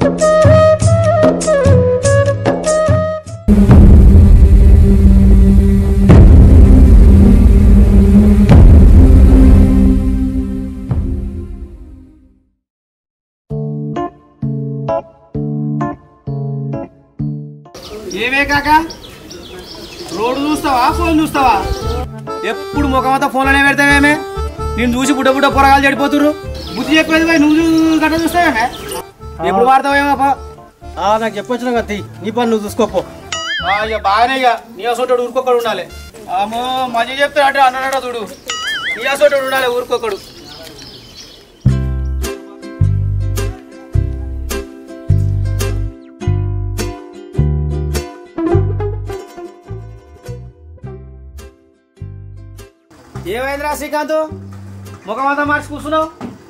ఏమే కాక రోడ్డు చూస్తావా ఫోన్ చూస్తావా? ఎప్పుడు ముఖమంతా ఫోన్లోనే పెడతావేమే? నేను చూసి బుడ్డ బుడ్డ పొరగాలు చెడిపోతుర్రు. బుద్ధి చెప్పేది పోయి నువ్వు గట్ట చూస్తావేమే? ఎప్పుడు వాడతావేమో? నాకు చెప్పొచ్చిన కదా, నీ పని నువ్వు చూసుకోపో. ఇక బాగానే, ఇక నీ అసోటోడు ఊరుకొక్కడు ఉండాలి. అమ్మో మంచి చెప్తా అంటే అన్నాడట చూడు, నీ అసోటోడు ఉండాలి ఊరుకొక్కడు. ఏమైందిరా శ్రీకాంత్, ముఖమంతా మార్చి కూర్చున్నావు?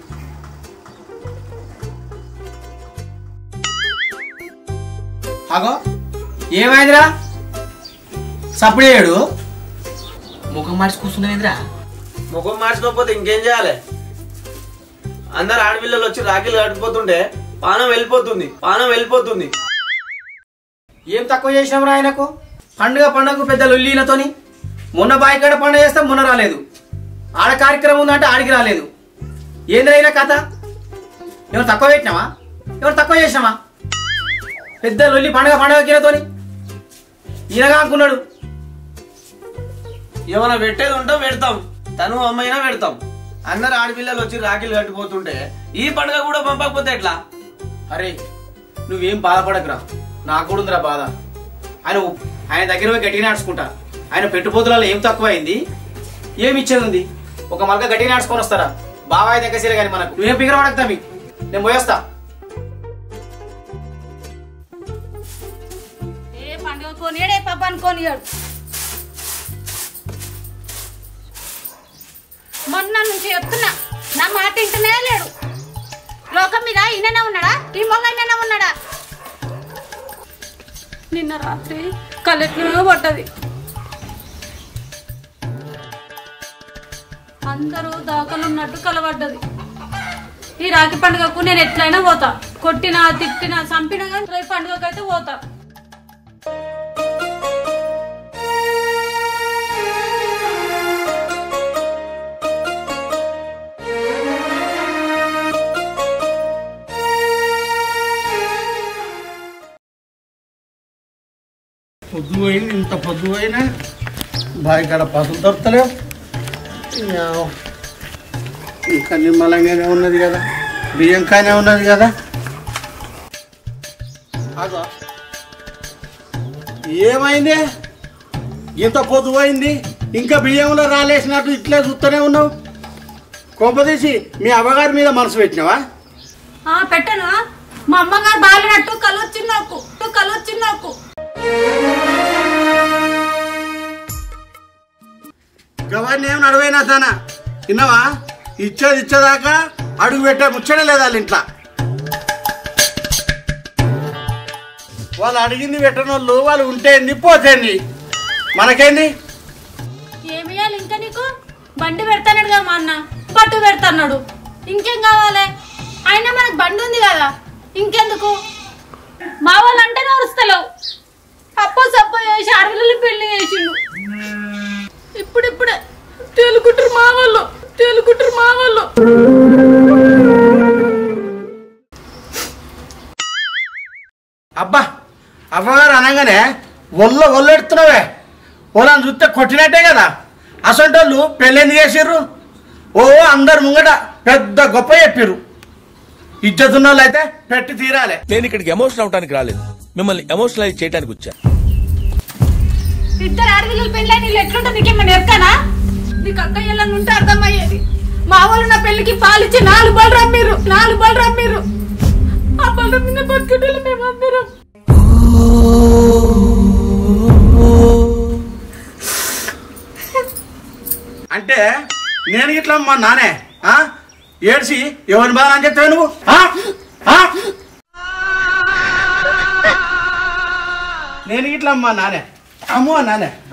అగో ఏమైందిరా సప్పుడేడు? ముఖం మార్చి కూర్చున్నావేంద్రా? ముఖం మార్చుకోకపోతే ఇంకేం చేయాలి? అందరు ఆడపిల్లలు వచ్చి రాఖీలు కట్టుకుపోతుంటే పానం వెళ్ళిపోతుంది. ఏం తక్కువ చేసినావురా ఆయనకు? పండుగకు పెద్ద లొల్లీలతోని. మొన్న బాయికాడ పండుగ చేస్తే మొన్న రాలేదు, ఆడ కార్యక్రమం ఉందంటే ఆడికి రాలేదు. ఏంద్రైనా కథ? ఎవరు తక్కువ పెట్టినావా? ఎవరు తక్కువ చేసినావా? పెద్ద లొల్లి పండుగతోని ఈయనగా అనుకున్నాడు. ఏమైనా పెట్టేది ఉంటాం పెడతాం, తను అమ్మైనా పెడతాం. అందరు ఆడపిల్లలు వచ్చి రాఖీలు కట్టుకుపోతుంటే ఈ పండుగ కూడా పంపకపోతే ఎట్లా? అరే నువ్వేం బాధపడకురా, నాకు కూడా ఉందిరా బాధ. ఆయన దగ్గర పోయి గట్టిగా నడుచుకుంటా. ఆయన పెట్టుపోతులలో ఏం తక్కువ అయింది? ఏమి ఇచ్చేది ఉంది? ఒక మల్క గట్టిగా నడుచుకొని వస్తారా? బాబాయ్ దగ్గర సరే కానీ మనకు నువ్వేం పిగర పడకుతా. నేను పోయేస్తా. మొన్న నుంచి చెప్తున్నా, నా మాట ఇంటనే లేడు. లోకం మీద ఈయననే ఉన్నాడా? ఈ మొగ ఈయననే ఉన్నాడా? నిన్న రాత్రి కలెక్టర్ పడ్డది. అందరూ దాఖలున్నట్టు కలబడ్డది. ఈ రాఖీ పండుగకు నేను ఎట్లయినా పోతా. కొట్టినా తిట్టినా చంపినా కానీ రేపు పండుగకైతే పోతా. పొద్దు పోయింది, ఇంత పొద్దు పోయినా బావి కాడ పసులు దొరుకుతలేవు. ఇంకా నిమ్మలంగానే ఉన్నది కదా, బియ్యంకానే ఉన్నది కదా. అదో ఏమైంది? ఇంత పొద్దు పోయింది, ఇంకా బియ్యంలో రాలేసినట్టు ఇట్లే చూస్తూనే ఉన్నావు. కొంపదీసి మీ అమ్మగారి మీద మనసు పెట్టినావా? పెట్టను. మా అమ్మగారు బాలినట్టు కలొచ్చింది నాకు. గవర్ని ఏమి నడువైనా తానా విన్నావా? ఇచ్చేదాకా అడుగు పెట్టే ముచ్చడే లేదా వాళ్ళ ఇంట్లో. వాళ్ళు అడిగింది పెట్టిన వాళ్ళు ఉంటేంది పోతేంది, మనకేంది? ఏమి ఇవ్వాలి ఇంకా నీకు? బండి పెడతాడు కదా మా అన్న, పట్టు పెడతాడు. ఇంకేం కావాలి? అయినా మనకు బండి ఉంది కదా, ఇంకెందుకు? మా వాళ్ళు అంటే నడుస్తలేవు. అప్పో సప్పో చేసి అడవులు పెళ్లి చేసిండు. ఇప్పుడిప్పుడే తేలుకుంటారు మా వాళ్ళు. అబ్బా అమ్మగారు అనగానే ఒళ్ళెడుతున్నావే. వాళ్ళని చూస్తే కొట్టినట్టే కదా. అసంటోళ్ళు పెళ్ళెందు చేసిర్రు? అందరు ముంగట పెద్ద గొప్ప చెప్పిర్రు. ఇజ్జతున్న వాళ్ళు అయితే పెట్టి తీరాలి. నేను ఇక్కడికి ఎమోషనల్ అవడానికి రాలేదు, మిమ్మల్ని ఎమోషనలైజ్ చేయడానికి వచ్చా. ఇద్దరు ఆడపిల్లలు పెళ్ళి నీళ్ళు ఎట్లుంటే నీకేమన్నా ఎరకానా? నీకు అక్కయ్యలను ఉంటే అర్థమయ్యేది. మా వాళ్ళు నా పెళ్లికి పాలిచ్చి 4 బళ్ళు రమ్మిర్రు. ఆ బళ్ళ మీద బతుకుటలు మేమందరం. అంటే నేను ఇట్లా మా నానే ఏడ్చి ఎవరిని బాగా అని చెప్తావు నువ్వు? నేను ఇట్లా మా నానే అమ్మో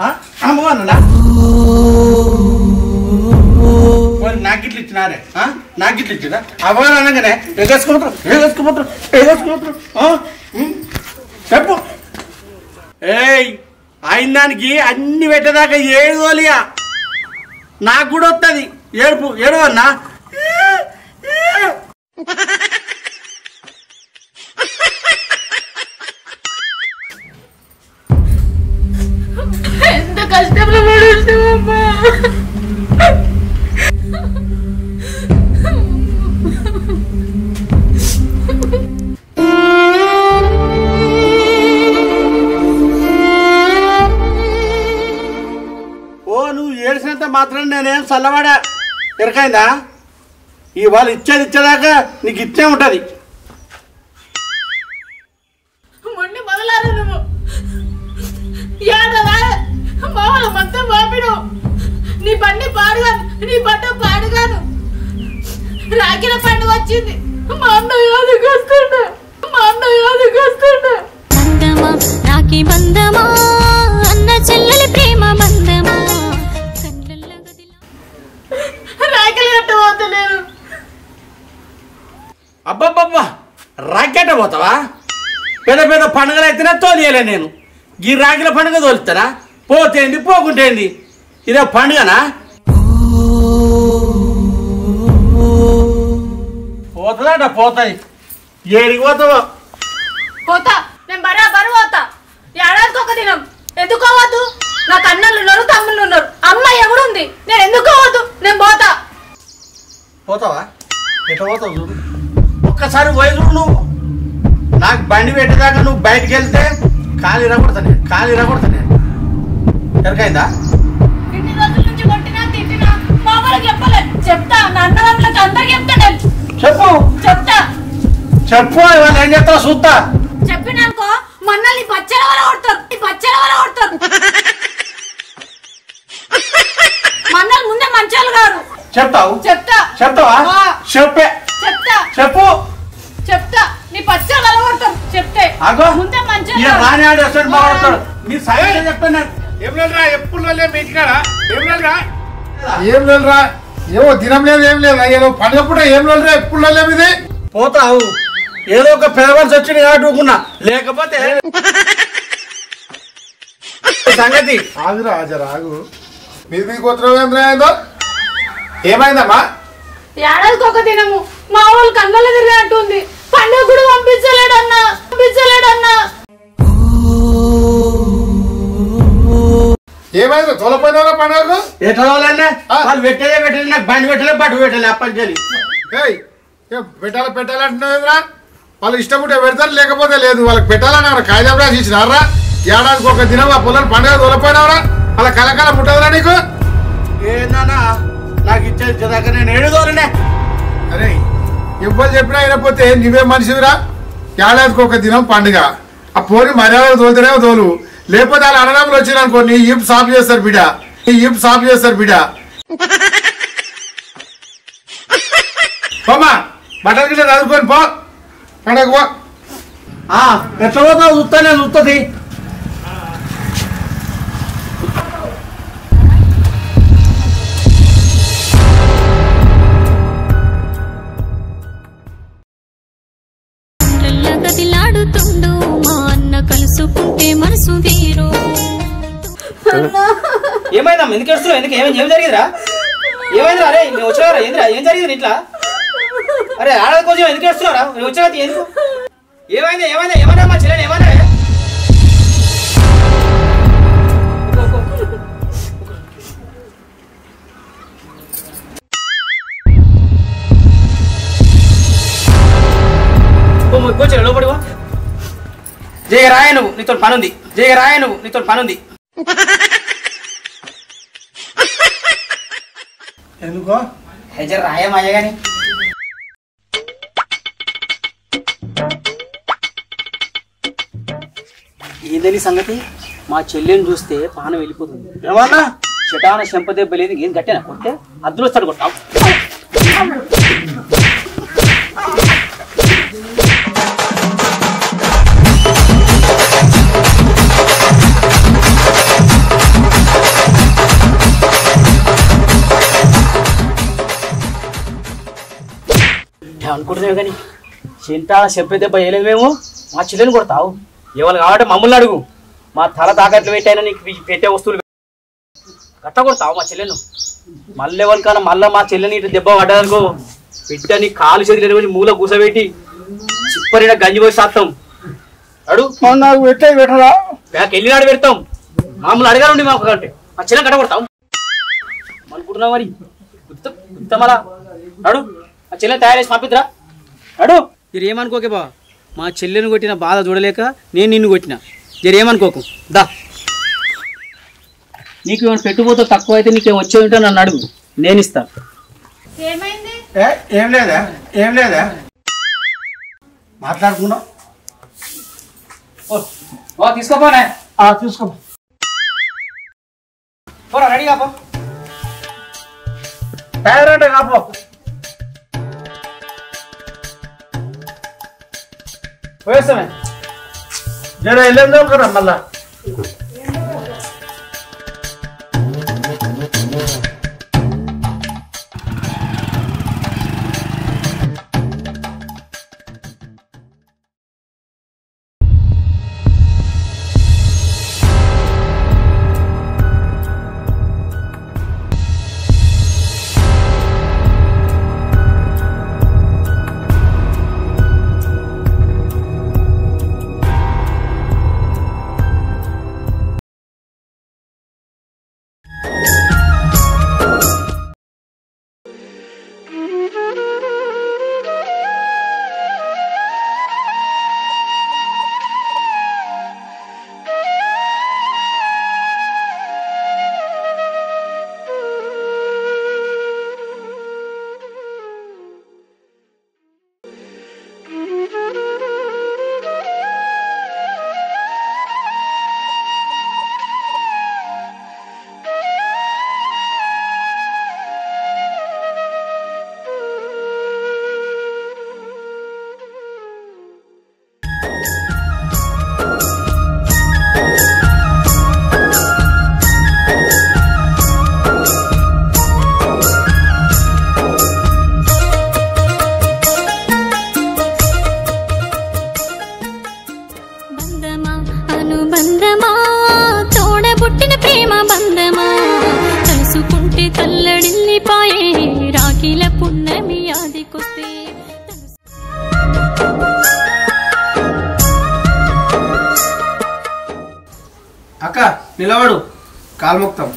అన్నా నాకు ఇట్లా ఇచ్చినారే. నాకు ఇట్లా ఇచ్చిందా అవ్వగారు అనగానే ఎగేసుకుపోతారు చెప్పు ఏయ్ అయిన దానికి అన్ని పెట్టేదాకా ఏడుగోలియా నాకు కూడా వస్తుంది ఏడు అన్నా ఎంత కష్టంలో పడుతున్నావమ్మా నువ్వు ఏడ్చినంత మాత్రం నేనేం చల్లవాడా ఎరకైందా ఇవాళ ఇచ్చేదాకా నీకు ఇచ్చే ఉంటది మొన్న మొదలారు నువ్వు ఏడవా మామూలు మొత్తం బాపిడు నీ బండి పాడుగాను నీ బట్ట పాడుగాను రాఖీల పండుగ వచ్చింది మా అన్న యాదకి వస్తుండ బంధమా రాఖీ బంధమా అన్న చెల్లెలి ప్రేమ బంధమా రాఖీలు కట్టబోతలేను అబ్బబ్బబ్బా రాకెట్ పోతావా పెద్ద పండుగలు అయితేనే తోలియలే నేను ఈ రాగిల పండుగ తోలుతానా పోతేంది పోకుంటేంది ఇదే పండుగనా పోతుందంట పోతాయి ఏడికి పోతావో పోతా నేను బరాబరు పోతా ఏడాదికి ఒక దినం ఎందుకోవద్దు నాకు అన్నలు ఉన్నారు తమ్ముళ్ళు ఉన్నారు అమ్మాయి ఎవడుంది నేను ఎందుకోవద్దు నేను పోతా పోతావా ఎట్లా పోతావు చూడు ఒక్కసారి వయసు నువ్వు నాకు బండి పెట్టేదాకా నువ్వు బయటకు వెళ్తే కాలు ఇరగొడతాను ఎరకైందా ఇన్ని రోజుల నుంచి కొట్టినా తిట్టినా మామూలుగా చెప్పలేదు చెప్తా నా అన్నదమ్ములకి అందరికి చెప్తా నేను చెప్పు ఇవాళ ఏం చెప్తావు చూస్తా చెప్పినానుకో మన్నల్ని పచ్చల వల్ల కొడతారు మన్నలు ముందే మంచాలు గారు చెప్తావా చెప్తా నీ పచ్చల వల్ల కొడతారు చెప్తే ముందే మంచాలు మీరు సగం చెప్పాను ఏం లేదురా ఎప్పుడు మీటికాడా ఏం లేదురా ఏమో దినం లేదు ఏం లేదు ఏదో పండుగ పూట ఏం లేదురా ఎప్పుడు లేవు ఇది పోతావు ఏదో ఒక పెదవలసి వచ్చింది కాబట్టి ఊకున్నా లేకపోతే సంగతి ఆగురా ఆగు మీరు కోతున్నావు ఏదో ఏమైందమ్మా ఏడాదికి ఒక దినము మా వాళ్ళు కన్నులు తిరిగినట్టుంది పండుగ కూడా పంపించలేడన్నా ఏమైంది తోలపోయినా పండుగకు ఎట్లా వాళ్ళు పెట్టలే నాకు బండి పెట్టలే బట్టు పెట్టలే అప్పని పెట్టాలంటున్నావురా వాళ్ళు ఇష్టం ఉంటే పెడతారు లేకపోతే లేదు వాళ్ళకి పెట్టాలని కాగితం రాసి ఇచ్చినారా ఏడాదికి ఒక దినం ఆ పొలం పండుగ తోలపోయినావురా అలా కలకాల పుట్టదురా నీకు ఏందన్నా నాకు ఇచ్చేదాకా నేను ఏడుదోలనే అరే ఇవ్వాలి చెప్పినా అయినపోతే నువ్వే మనిషివిరా ఏడాదికి ఒక దినం పండుగ ఆ పోని మర్యాద తోలుతూనే తోలు లేకపోతే వాళ్ళ అన్నదమ్ములు వచ్చినానుకో నీ ఈపు సాఫ్ చేస్తారు బిడ్డ పోమా బట్టలు గిట్ల చదువుకొని పో పండగ పో ఎట్లా పోతావు చూస్తుంది గదిలాడుతుండు మా అన్న కలుసుకుంటే మనసు తీరు ఏమైందా ఎందుకు ఏడుస్తున్నావు ఎందుకు ఏం జరిగిందిరా ఏమైందిరా అరే నేను వచ్చారా ఏందిరా ఏం జరిగింది ఇట్లా అరే ఆడది కోసం ఎందుకు ఏడుస్తున్నారా నేను వచ్చా ఎందుకు ఏమైందా మా చెల్లెని ఏమన్నా కూర్చో లోపడివా జయ రాయ నువ్వు నీతో పనుంది ఎందుకో హెజర్ రాయమయ్య గాని ఏందని సంగతి మా చెల్లెని చూస్తే పానం వెళ్ళిపోతుంది ఏమన్నా శటాన చెంపదెబ్బ లేదు ఏం గట్టేనా కొట్టే అద్దులు వస్తాడు కొట్టావు అనుకుంటున్నావు కానీ చింత చెప్పే దెబ్బ వేయలేదు మేము మా చెల్లెని కొడతావు ఎవరు కాబట్టి మమ్మల్ని అడుగు మా తల తాకట్లు పెట్టైనా నీకు పెట్టే వస్తువులు కట్ట కొడతావు మా చెల్లెను మళ్ళీ ఎవరికన్నా మళ్ళీ మా చెల్లెని ఇటు దెబ్బ పడ్డాదనుకో బిడ్డ నీ కాలు చేతులు మూల కూసబెట్టి చిప్పరిన గంజి పోయి సాత్తాం అడుగు నాకు పెట్టరా వెళ్ళినాడు పెడతాం మామూలు అడగాలండి మాకు అంటే మా చెల్లెని కట్ట కొడతాం అనుకుంటున్నావు మరి మళ్ళా అడు మా చెల్లెని తయారు చేసి పంపిద్రా అడు మీరు ఏమనుకోకే బా మా చెల్లెని కొట్టిన బాధ చూడలేక నేను నిన్ను కొట్టిన మీరు ఏమనుకోకు దా నీకు ఏమైనా పెట్టుబోతో తక్కువ అయితే నీకేం వచ్చే ఉంటే నన్ను అడుగు నేను ఇస్తాను ఏమైంది ఏం లేదా మాట్లాడుకున్నాం తీసుకోపోనే తీసుకో పోరా రెడీ కాపో తయారంటే కాపో పోయేస్తామే జర వెళ్ళేద్దాం కదా మళ్ళా అనుబంధమా తోడబుట్టిన ప్రేమ బంధమా కలుసుకుంటే తల్లడిల్లిపాయే రాఖీల పున్నమి ఆదికొస్తే అక్క నిలబడు కాల్ముక్తం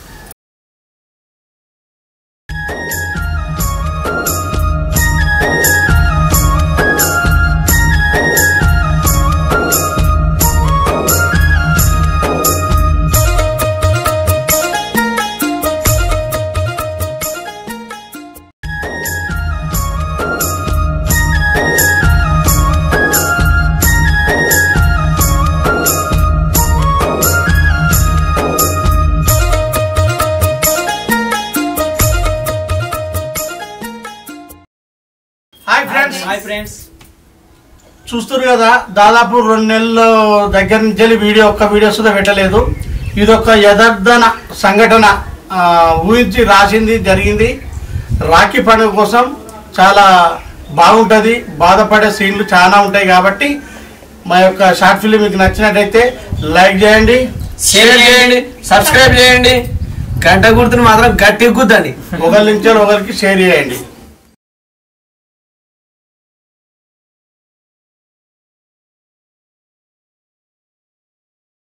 హాయ్ ఫ్రెండ్స్ చూస్తారు కదా దాదాపు 2 నెలల దగ్గర నుంచి వీడియో ఒక్క వీడియో సుధా పెట్టలేదు. ఇదొక యథార్థన సంఘటన ఊహించి రాసింది జరిగింది. రాఖీ పండుగ కోసం చాలా బాగుంటుంది, బాధపడే సీన్లు చాలా ఉంటాయి. కాబట్టి మా యొక్క షార్ట్ ఫిల్మ్ మీకు నచ్చినట్టయితే లైక్ చేయండి, షేర్ చేయండి, సబ్స్క్రైబ్ చేయండి, గంట గుర్తుని మాత్రం గట్టి గుద్దండి. ఒకరి నుంచి ఒకరికి షేర్ చేయండి.